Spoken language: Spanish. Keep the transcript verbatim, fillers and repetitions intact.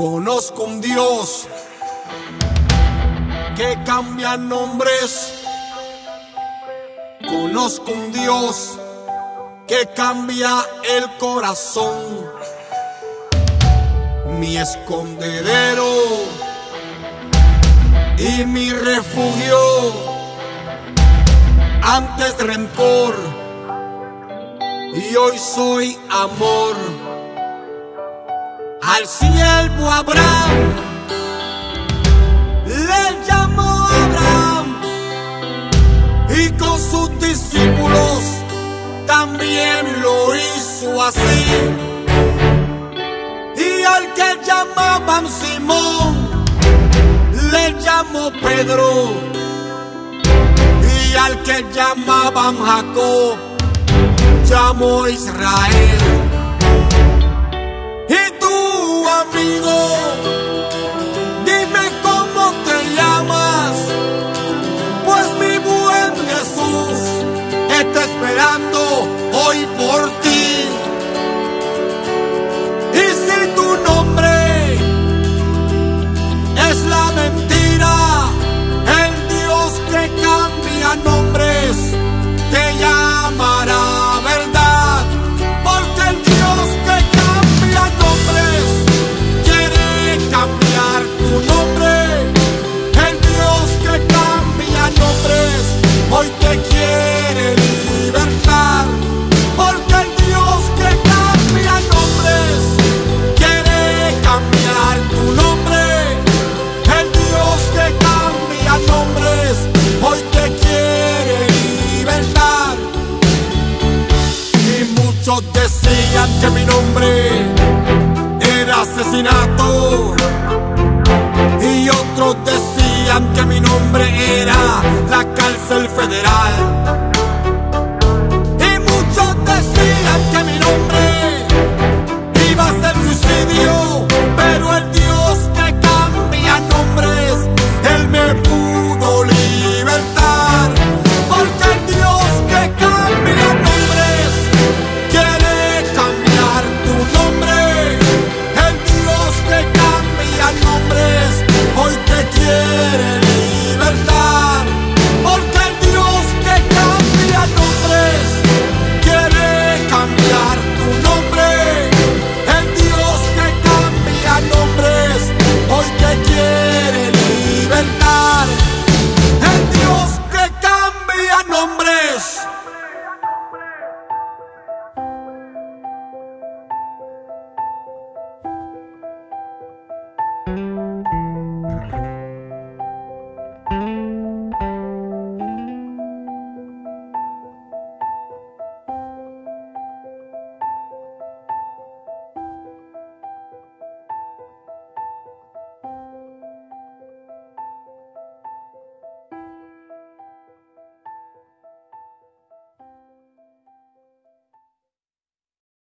Conozco un Dios que cambia nombres. Conozco un Dios que cambia el corazón. Mi escondedero y mi refugio antes rencor, y hoy soy amor. Al siervo Abraham le llamó Abraham, y con sus discípulos también lo hizo así. Y al que llamaban Simón le llamó Pedro, y al que llamaban Jacob llamó Israel. Y tú, amigo,